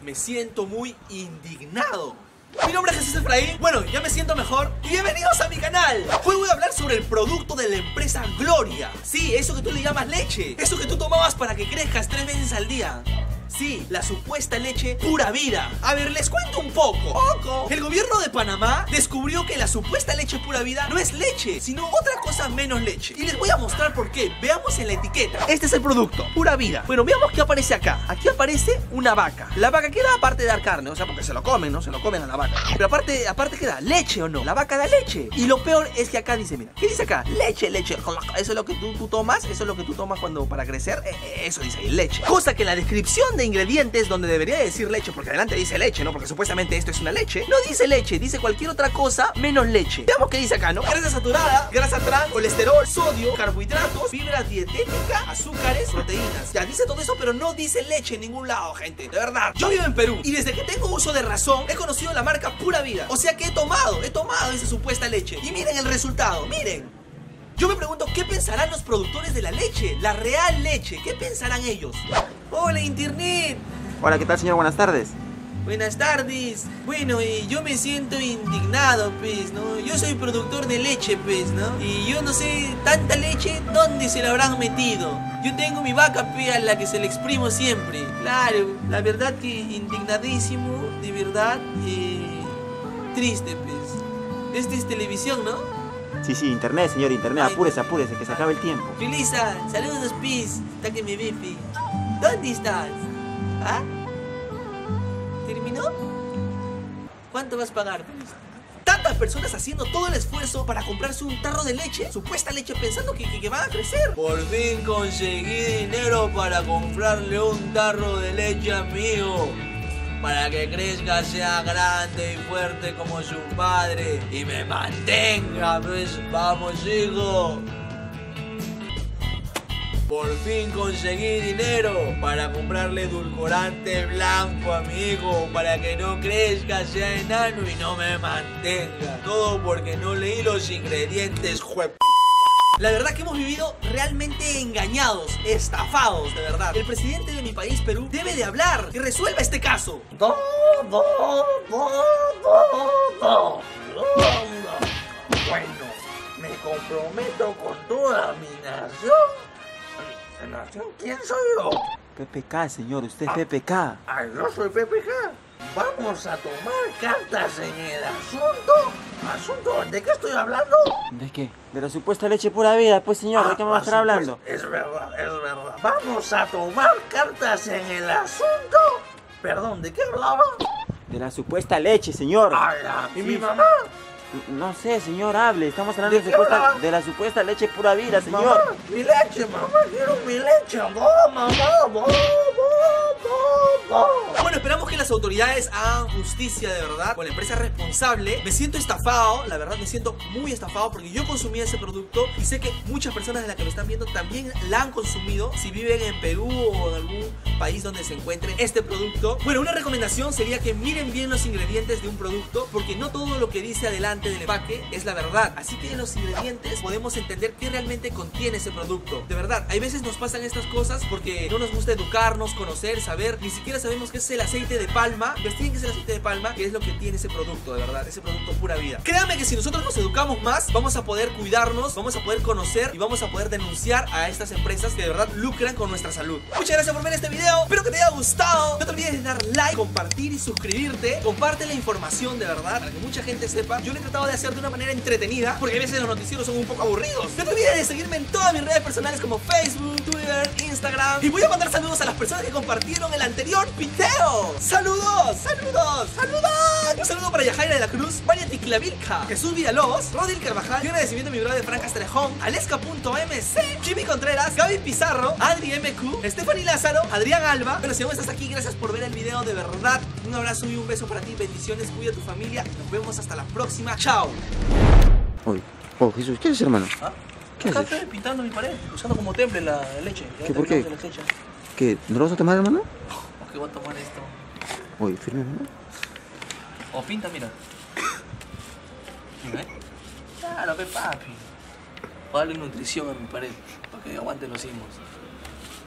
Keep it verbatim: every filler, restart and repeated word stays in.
me siento muy indignado. Mi nombre es Jesús Efraín. Bueno, ya me siento mejor y bienvenidos a mi canal. Hoy voy a hablar sobre el producto de la empresa Gloria. Sí, eso que tú le llamas leche. Eso que tú tomabas para que crezcas tres veces al día. Sí, la supuesta leche pura vida. A ver, les cuento un poco. Poco. El gobierno de Panamá descubrió que la supuesta leche pura vida no es leche, sino otra cosa menos leche. Y les voy a mostrar por qué. Veamos en la etiqueta. Este es el producto, pura vida. Bueno, veamos qué aparece acá. Aquí aparece una vaca. La vaca queda aparte de dar carne, o sea, porque se lo comen, ¿no? Se lo comen a la vaca. Pero aparte, aparte queda leche o no. La vaca da leche. Y lo peor es que acá dice, mira, ¿qué dice acá? Leche, leche. Eso es lo que tú, tú tomas. Eso es lo que tú tomas cuando para crecer. Eso dice ahí, leche. Cosa que en la descripción de ingredientes donde debería decir leche, porque adelante dice leche, ¿no? Porque supuestamente esto es una leche. No dice leche, dice cualquier otra cosa menos leche. Veamos qué dice acá, ¿no? Grasa saturada, grasa trans, colesterol, sodio, carbohidratos, fibra dietética, azúcares, proteínas. Ya dice todo eso, pero no dice leche en ningún lado, gente. De verdad. Yo vivo en Perú y desde que tengo uso de razón he conocido la marca Pura Vida. O sea que he tomado, he tomado esa supuesta leche. Y miren el resultado, miren. Yo me pregunto, ¿qué pensarán los productores de la leche? La real leche, ¿qué pensarán ellos? Hola, internet. Hola, ¿qué tal, señor? Buenas tardes. Buenas tardes. Bueno, eh, yo me siento indignado, pues, ¿no? Yo soy productor de leche, pues, ¿no? Y yo no sé, tanta leche, ¿dónde se la habrán metido? Yo tengo mi vaca, pues, a la que se le exprimo siempre. Claro, la verdad que indignadísimo, de verdad, eh, triste, pues. Esta es televisión, ¿no? Sí, sí, internet, señor, internet. Ay, apúrese, apúrese, que se acabe el tiempo. Felisa, saludos, pis. Está que me ve, pi. ¿Dónde estás? ¿Ah? ¿Terminó? ¿Cuánto vas a pagar, pues? Tantas personas haciendo todo el esfuerzo para comprarse un tarro de leche, supuesta leche, pensando que, que, que van a crecer. Por fin conseguí dinero para comprarle un tarro de leche a mi hijo, para que crezca, sea grande y fuerte como su padre y me mantenga, pues. Vamos, hijo. Por fin conseguí dinero para comprarle edulcorante blanco a mi hijo, para que no crezca, sea enano y no me mantenga. Todo porque no leí los ingredientes, jue... La verdad que hemos vivido realmente engañados, estafados, de verdad. El presidente de mi país, Perú, debe de hablar y resuelva este caso. Do, do, do, do, do. Bueno, me comprometo con toda mi nación. ¿Mi nación? ¿Quién soy yo? P P K, señor, usted es P P K. Ay, yo soy P P K. Vamos a tomar cartas en el asunto. ¿Asunto? ¿De qué estoy hablando? ¿De qué? De la supuesta leche pura vida, pues, señor. Ah, ¿De qué me va a estar hablando? Es verdad, es verdad. Vamos a tomar cartas en el asunto. Perdón, ¿de qué hablaba? De la supuesta leche, señor. Ay, ya. ¿Y Sí, mi sí. mamá? No sé, señor, hable. Estamos hablando ¿De de, qué supuesta, habla? de la supuesta leche pura vida, señor. Mamá, mi leche, mamá, quiero mi leche. No, mamá, no, no, no, no. Bueno, esperamos que las autoridades hagan justicia de verdad con la empresa responsable. Me siento estafado, la verdad me siento muy estafado porque yo consumí ese producto y sé que muchas personas de las que me están viendo también la han consumido si viven en Perú o en algún país donde se encuentre este producto. Bueno, una recomendación sería que miren bien los ingredientes de un producto, porque no todo lo que dice adelante del empaque es la verdad. Así que en los ingredientes podemos entender qué realmente contiene ese producto. De verdad, hay veces nos pasan estas cosas porque no nos gusta educarnos, conocer, saber. Ni siquiera sabemos qué es el aceite de palma. Investiguen qué es el aceite de palma, qué es lo que tiene ese producto, de verdad, ese producto pura vida. Créanme que si nosotros nos educamos más, vamos a poder cuidarnos, vamos a poder conocer y vamos a poder denunciar a estas empresas que de verdad lucran con nuestra salud. Muchas gracias por ver este video, espero que te haya gustado. No te olvides de dar like, compartir y suscribirte. Comparte la información de verdad para que mucha gente sepa. Yo lo he tratado de hacer de una manera entretenida, porque a veces los noticieros son un poco aburridos. No te olvides de seguirme en todas mis redes personales como Facebook, Twitter, Instagram. Y voy a mandar saludos a las personas que compartieron el anterior video. ¡Saludos! ¡Saludos! ¡Saludos! Un saludo para Yajaira de la Cruz, María Tiquilavilca, Jesús Villalobos, Rodil Carvajal. Y un agradecimiento a mi brother Frank Castrejón, Aleska punto M C, Jimmy Contreras, Gaby Pizarro, Adri M Q, Stephanie Lázaro, Adrián Alba. Bueno, si aún estás aquí, gracias por ver el video, de verdad. Un abrazo y un beso para ti, bendiciones, cuida a tu familia. Nos vemos hasta la próxima. ¡Chao! Oye, oh, Jesús, ¿qué haces, hermano? ¿Ah? ¿Qué Acá haces? estoy pintando mi pared, usando como temple la leche. Ya ¿Qué, por qué? terminamos de la leche. ¿Qué? ¿No lo vas a tomar, hermano? ¿Por qué voy a tomar esto? Oye, firme, hermano. O pinta, mira. Mira, ¿eh? Claro, ve, papi. O darle nutrición a mi pared, para que aguante los sismos.